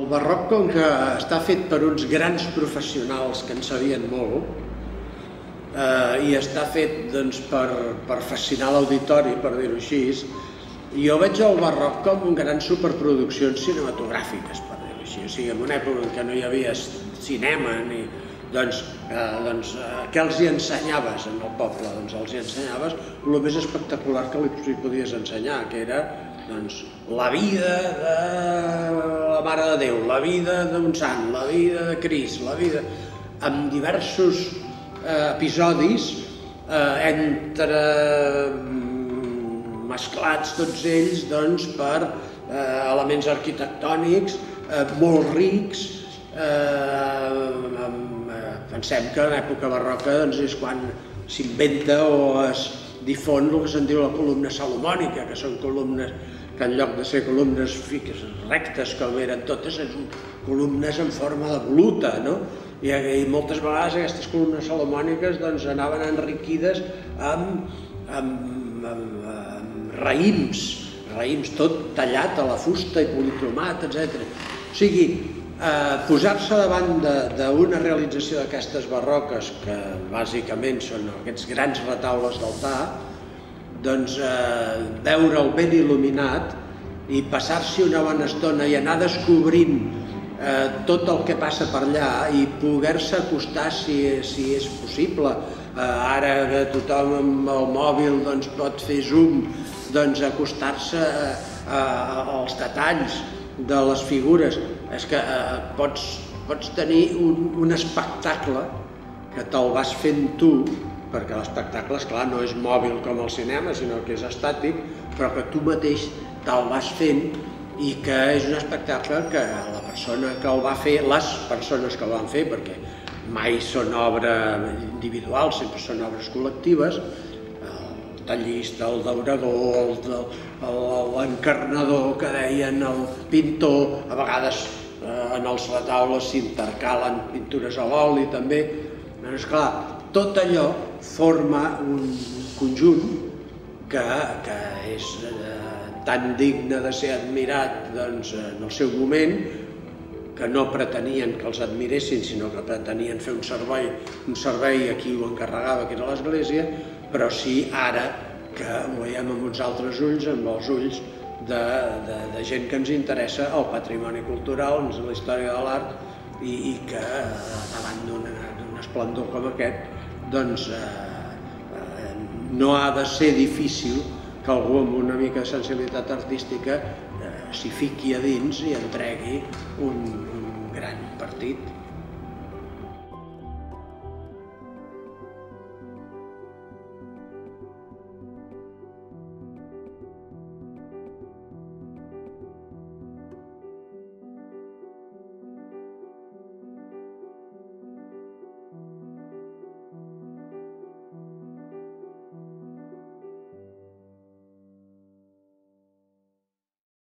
El barroc, com que està fet per uns grans professionals que en sabien molt, i està fet per fascinar l'auditori, per dir-ho així, jo veig el barroc com grans superproduccions cinematogràfiques, per dir-ho així. O sigui, en una època en què no hi havia cinema, què els hi ensenyaves en el poble? Doncs els hi ensenyaves el més espectacular que li podies ensenyar, que era la vida de la Mare de Déu, la vida d'un sant, la vida de Crist, la vida... amb diversos episodis entre mesclats tots ells per elements arquitectònics molt rics. Pensem que en l'època barroca és quan s'inventa o es difon el que se'n diu la columna salomònica, que són columnes que en lloc de ser columnes rectes com eren totes, són columnes en forma de voluta, i moltes vegades aquestes columnes salomòniques anaven enriquides amb raïms, tot tallat a la fusta i policromat, etc. O sigui, posar-se davant d'una realització d'aquestes barroques, que bàsicament són aquests grans retaules d'altar, veure'l ben il·luminat i passar-s'hi una bona estona i anar descobrint tot el que passa per allà i poder-se acostar si és possible. Ara que tothom amb el mòbil pot fer zoom, acostar-se als detalls de les figures. És que pots tenir un espectacle que te'l vas fent tu, perquè l'espectacle, esclar, no és mòbil com el cinema, sinó que és estàtic, però que tu mateix te'l vas fent i que és un espectacle que la persona que el va fer, les persones que el van fer, perquè mai són obra individual, sempre són obres col·lectives, el tallista, el daurador, l'encarnador que deien, el pintor, a vegades en els retaules s'intercalen pintures a l'oli també. Esclar, tot allò forma un conjunt que és tan digne de ser admirat en el seu moment, que no pretenien que els admiressin, sinó que pretenien fer un servei a qui ho encarregava, que era l'Església, però sí ara que ho veiem amb uns altres ulls, amb els ulls de gent que ens interessa el patrimoni cultural, la història de l'art, i que davant d'un esplendor com aquest, no ha de ser difícil que algú amb una mica de sensibilitat artística s'hi fiqui a dins i entregui un gran partit.